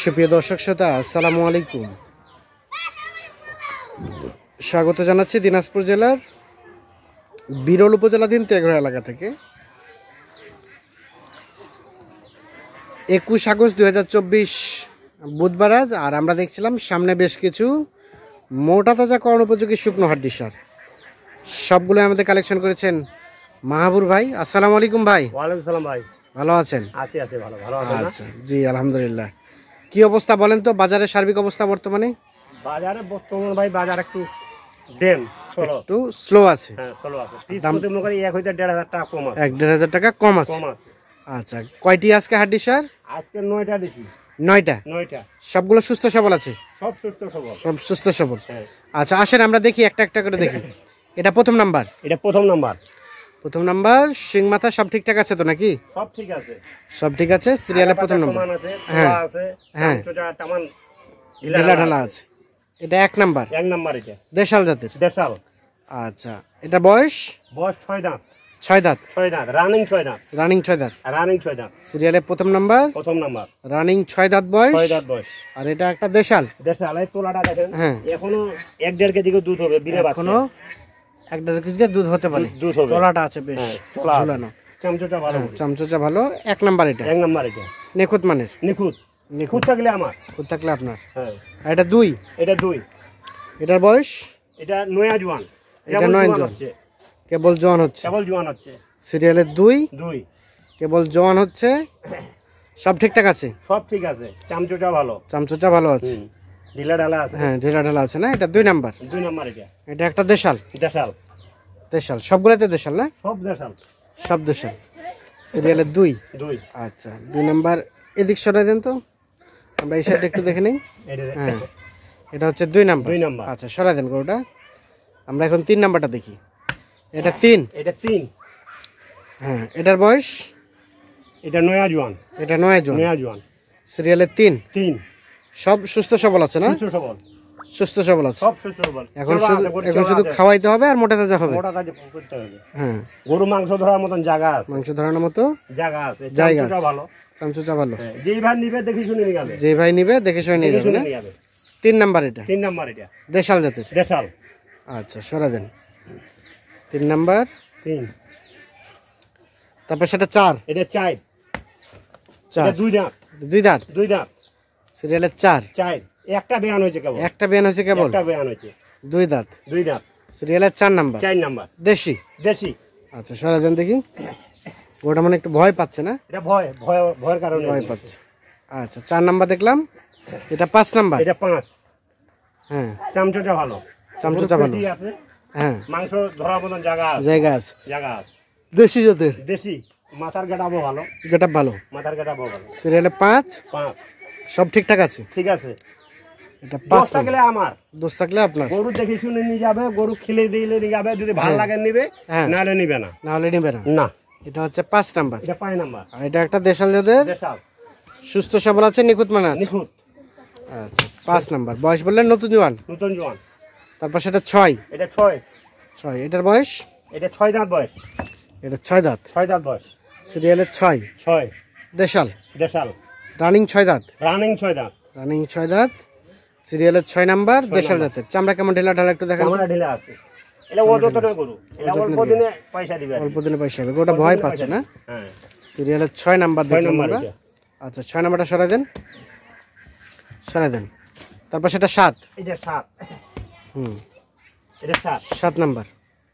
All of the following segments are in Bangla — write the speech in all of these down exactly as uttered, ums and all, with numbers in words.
সুপ্রিয় দর্শক শ্রোতা, আসসালামু আলাইকুম। স্বাগত জানাচ্ছি দিনাজপুর জেলার বিরল উপজেলাধীন তেঘরা এলাকা থেকে। একুশ আগস্ট দুই হাজার চব্বিশ বুধবার আজ। আর আমরা দেখছিলাম সামনে বেশ কিছু মোটা তাজা করণ উপযোগী শুকনো হাড্ডি সার, সবগুলো আমাদের কালেকশন করেছেন মাহাবুর ভাই। আসসালামু আলাইকুম ভাই। ওয়ালাইকুম সালাম ভাই। ভালো আছেন? আছি আছি ভালো ভালো আছেন? আচ্ছা, জি আলহামদুলিল্লাহ। কি অবস্থা বলেন তো, বাজারের সার্বিক অবস্থা বর্তমানে? বাজারে বর্তমান ভাই বাজার একটু ডেম স্লো, একটু স্লো আছে। হ্যাঁ স্লো আছে। পিস প্রতি মনে করি এক হইতে দেড় হাজার টাকা কম আছে। এক দেড় হাজার টাকা কম আছে। কম আছে। আচ্ছা, কয়টি আজকে হাড্ডি সার? আজকে নয়টা দিছি। নয়টা? নয়টা। সবগুলো সুস্থ সবল আছে? সব সুস্থ সবল। সব সুস্থ সবল। হ্যাঁ। আচ্ছা আসেন আমরা দেখি, একটা একটা করে দেখি। এটা প্রথম নাম্বার। এটা প্রথম নাম্বার। প্রথম নাম্বার শিং মাথা সব ঠিকঠাক আছে তো নাকি? সব ঠিক আছে। সব ঠিক আছে। সিরিয়ালের প্রথম নাম্বার। হ্যাঁ আছে। হ্যাঁ ছোটা টামান ঢিলা ঢালা আছে। এটা এক নাম্বার। এক নাম্বার এটা। দেশাল জাতের? দেশাল। আচ্ছা, এটা বয়স? বয়স ছয় দাঁত। ছয় দাঁত? ছয় দাঁত রানিং ছয় দাঁত। রানিং ছয় দাঁত। রানিং ছয় দাঁত। সিরিয়ালের প্রথম নাম্বার। প্রথম নাম্বার। রানিং ছয় দাঁত বয়স। ছয় দাঁত বয়স। আর এটা একটা দেশাল। দেশাল। এই তোলাটা দেখেন। হ্যাঁ। এখনো এক দেড় কেজি দুধ হবে বিনা বাচ্চা। এখনো এক দেড় কেজি দুধ হতে পারে। দুধ হবে। তলাটা আছে বেশ তোলা ঝুলানো। চামচটা ভালো। চামচটা ভালো। এক নাম্বার এটা। এক নাম্বার এটা। নিখুঁত মানের? নিখুঁত। নিখুঁত নিখুঁত থাকলে আমার। নিখুঁত থাকলে আপনার। হ্যাঁ। আর এটা দুই? এটা দুই। এটার বয়স? এটা নয়া জোয়ান। এটা নয় জোয়ান। কেবল জোয়ান হচ্ছে। কেবল জোয়ান হচ্ছে। সিরিয়ালের দুই। দুই। কেবল জোয়ান হচ্ছে। সব ঠিকঠাক আছে? সব ঠিক আছে। চামচটা ভালো। চামচটা ভালো আছে। ঢিলা ঢালা আছে। হ্যাঁ ঢিলা ঢালা আছে না? এটা দুই নাম্বার। দুই নাম্বার এটা। এটা একটা দেশাল? দেশাল। দেশাল সবগুলোতে দেশাল না? সব দেশাল। সব দেশাল। সিরিয়ালের দুই। দুই। আচ্ছা, দুই নাম্বার এদিক সরাই দেন তো, আমরা এই সাইডটা একটু দেখে নিই। হ্যাঁ, এটা হচ্ছে দুই নাম্বার। দুই নাম্বার। আচ্ছা সরাই দেন গরুটা। আমরা এখন তিন নাম্বারটা দেখি। এটা তিন? এটা তিন। হ্যাঁ, এটার বয়স? এটা নয়া জোয়ান। এটা নয় জোয়ান। নয়া জোয়ান। সিরিয়ালের তিন। তিন। সব সুস্থ সবল আছে না? সুস্থ সবল। সুস্থ সবল আছে। সব সুস্থ সবল। এখন শুধু এখন শুধু খাওয়াইতে হবে আর মোটা তাজা হবে। মোটা কাজ করতে হবে। হ্যাঁ, গরু মাংস ধরার মতন জায়গা আছে। মাংস ধরানোর মতো জায়গা আছে। জায়গা চামচটা ভালো। চামচটা ভালো। যেই ভাই নিবে দেখি শুনে নিয়ে যাবে। যে ভাই নিবে দেখে শুনে নিয়ে যাবে না? তিন নাম্বার এটা? তিন নাম্বার এটা। দেশাল জাতের? দেশাল। আচ্ছা সরা দেন। তিন নাম্বার। তিন। তারপর সেটা চার? এটা চার। চার। দুই দাঁত। দুই দাঁত? দুই দাঁত। সিরিয়ালের চার? চার। একটা বেয়ান হয়েছে কেবল। একটা বেয়ান হয়েছে কেবল? একটা বেয়ান হয়েছে। দুই দাঁত? দুই দাঁত। সিরিয়ালের চার নাম্বার? চার নাম্বার। দেশি? দেশি। আচ্ছা সরা দেন দেখি। ওটা মানে একটু ভয় পাচ্ছে না? এটা ভয় ভয় ভয়ের কারণে ভয় পাচ্ছে। আচ্ছা চার নাম্বার দেখলাম। এটা পাঁচ নাম্বার? এটা পাঁচ। হ্যাঁ, চামচটা ভালো। চামচটা ভালো আছে। হ্যাঁ, মাংস ধরার মতন জায়গা আছে। জায়গা আছে। জায়গা আছে। দেশি জাতের? দেশি। মাথার গাটাবো ভালো। যেটা ভালো। মাথার গাটাবো ভালো। সিরিয়ালে পাঁচ। পাঁচ। সব ঠিকঠাক আছে? ঠিক আছে। এটা পাঁচ থাকলে আমার। দোষ থাকলে আপনার। গরু দেখে শুনে নিয়ে যাবে, গরু খেলে দিলে নিয়ে যাবে, যদি ভালো লাগে নিবে, নাহলে নিবে না। নাহলে নিবে না। না। এটা হচ্ছে পাঁচ নাম্বার। এটা পাঁচ নাম্বার। আর এটা একটা দেশাল জাতের? দেশাল। সুস্থ সবল আছে, নিখুঁত মানে আছে? নিখুঁত। আচ্ছা পাঁচ নাম্বার। বয়স বললেন নতুন জোয়ান? নতুন জোয়ান। তারপর সেটা ছয়? এটা ছয়। ছয়। এটার বয়স? এটা ছয় দাঁত বয়স। এটা ছয় দাঁত? ছয় দাঁত বয়স। সিরিয়ালের ছয়? ছয়। দেশাল? দেশাল। রানিং ছয় দাঁত? রানিং ছয় দাঁত। রানিং ছয় দাঁত। সিরিয়ালের ছয় নাম্বার। দেশাল জাতের। চামড়া কেমন ঢেলা ঢালা একটু দেখান। চামড়া ঢিলা আছে। এটা অযত্ন গরু। এটা অল্প দিনে পয়সা দিবে। অল্প দিনে পয়সা হবে। ওটা ভয় পাচ্ছে না? হ্যাঁ। সিরিয়ালের ছয় নাম্বার দেখলাম আমরা। আচ্ছা ছয় নাম্বারটা সরাই দেন। সরাই দেন। তারপর সেটা সাত? এটা সাত। হুম, এটা সাত। সাত নাম্বার।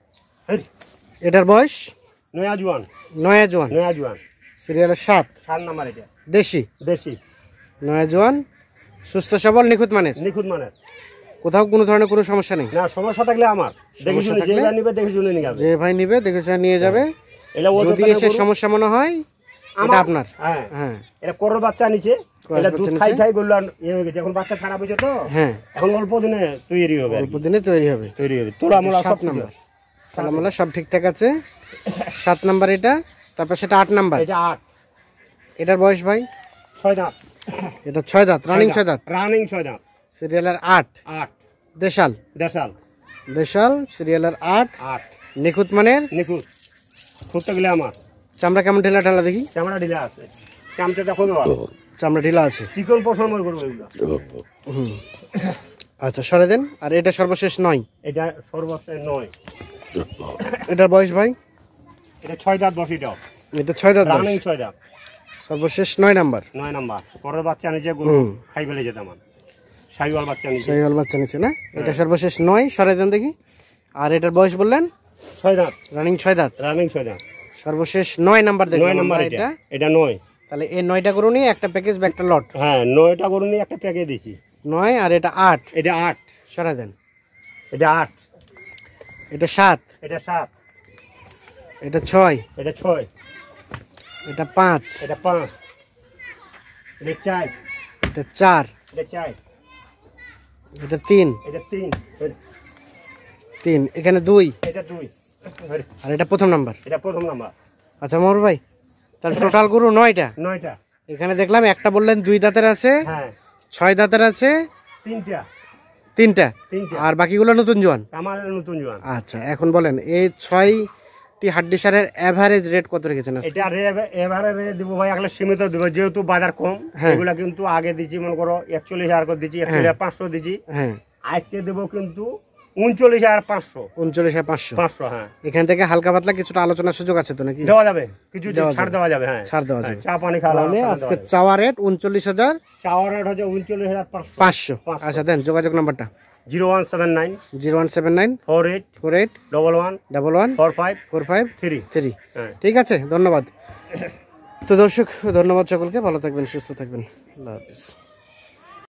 এটার বয়স? নয়া জোয়ান। নয়া জোয়ান? নয়া জোয়ান। সিরিয়ালের সাত? সাত নাম্বার এটা। দেশি? দেশি। নয়া জোয়ান, সুস্থ সবল, নিখুঁত মানের? নিখুঁত মানের। কোথাও কোনো ধরনের কোনো সমস্যা নেই? না, সমস্যা থাকলে আমার। দেখি শুনে যে ভাই নিবে দেখি শুনে নিয়ে যাবে। যে ভাই নিবে দেখে শুনে নিয়ে যাবে। যদি এসে সমস্যা মনে হয় এটা আপনার। হ্যাঁ হ্যাঁ। এটা করোর বাচ্চা নিচে। এটা দুধ খাই খাই গল্লা ইয়ে হয়ে গেছে। এখন বাচ্চা খারাপ হয়েছে তো। হ্যাঁ। এখন অল্প দিনে তৈরি হবে। অল্প দিনে তৈরি হবে। তৈরি হবে। তোরা মোলা সব নাম্বার। তোলা মোলা সব ঠিকঠাক আছে। সাত নাম্বার এটা। তারপর সেটা আট নাম্বার? এটা আট। এটার বয়স ভাই? ছয় দাঁত। এটা ছয় দাঁত? রানিং ছয় দাঁত? রানিং ছয় দাঁত। সিরিয়ালের আট? আট। দেশাল? দেশাল। দেশাল। সিরিয়ালের আট। আট। নিখুঁত মানের? নিখুঁত। খুঁজতে গেলে আমার। চামড়া কেমন ঢেলা ঢালা দেখি। চামড়া ঢিলা আছে। চামচাটা খুবই ভালো। চামড়া ঢিলা আছে। চিকন পছন্দ করবো এগুলো। হুম আচ্ছা সরে দেন। আর এটা সর্বশেষ নয়, এটা সর্বশেষ নয়। এটার বয়স ভাই? এটা ছয় দাঁত বসে এটাও। এটা ছয় দাঁত বয়স, রানিং ছয় দাঁত, সর্বশেষ নয় নাম্বার। নয় নাম্বার। পরের বাচ্চা নিচে গরু খাই ফেলে যেতাম, শাহিওয়াল বাচ্চা নিচে। শাহিওয়াল বাচ্চা নিচে না? এটা সর্বশেষ নয়, সরে দেন দেখি। আর এটার বয়স বললেন? ছয় দাঁত, রানিং ছয় দাঁত, রানিং ছয় দাঁত, সর্বশেষ নয় নাম্বার দেখুন। নয় নাম্বার এটা, এটা নয়। তাহলে এই নয়টা গরু নিয়ে একটা প্যাকেজ বা একটা লট। হ্যাঁ নয়টা গরু নিয়ে একটা প্যাকেজ দিছি। নয় আর এটা আট, এটা আট, সরা দেন। এটা আট, এটা সাত, এটা সাত, এটা ছয়, এটা ছয়, এটা পাঁচ, এটা পাঁচ, এটা চার, এটা চার, এটা চার, এটা তিন, এটা তিন, তিন, এখানে দুই, এটা দুই, আর এটা প্রথম নাম্বার। এটা প্রথম নাম্বার। আচ্ছা মোর ভাই, তাহলে টোটাল গরু নয়টা। নয়টা। এখানে দেখলাম একটা বললেন দুই দাঁতের আছে, হ্যাঁ ছয় দাঁতের আছে তিনটা, তিনটা, তিনটা, আর বাকিগুলো নতুন জোয়ান। আমার নতুন জোয়ান। আচ্ছা এখন বলেন এই ছয়টি হাড্ডি সারের এভারেজ রেট কত রেখেছেন আজকে? এটা এবারে রে দিব ভাই, আগলে সীমিত দিব, যেহেতু বাজার কম। হ্যাঁ। এগুলা কিন্তু আগে দিচ্ছি মনে করো একচল্লিশ হাজার করে দিচ্ছি, একচল্লিশ হাজার পাঁচশো দিচ্ছি। হ্যাঁ আজকে দেবো কিন্তু উনচল্লিশ হাজার পাঁচশো। উনচল্লিশ হাজার পাঁচশো। পাঁচশো হ্যাঁ। এখান থেকে হালকা পাতলা কিছুটা আলোচনার সুযোগ আছে তো নাকি? দেওয়া যাবে, কিছু দেওয়া ছাড় যাবে। দেওয়া যাবে। হ্যাঁ ছাড় দেওয়া হ্যাঁ, যাবে। চা পানি খাওয়া তাহলে আজকে চাওয়া রেট উনচল্লিশ হাজার চাওয়ার রেট হচ্ছে উনচল্লিশ হাজার পাঁচশো। পাঁচশো। আচ্ছা দেন যোগাযোগ নাম্বারটা। Zero one seven nine zero one seven nine four eight four eight double one double one four five four five three three. হ্যাঁ। ঠিক আছে, ধন্যবাদ। তো দর্শক ধন্যবাদ সকলকে, ভালো থাকবেন, সুস্থ থাকবেন, আল্লাহ হাফিজ।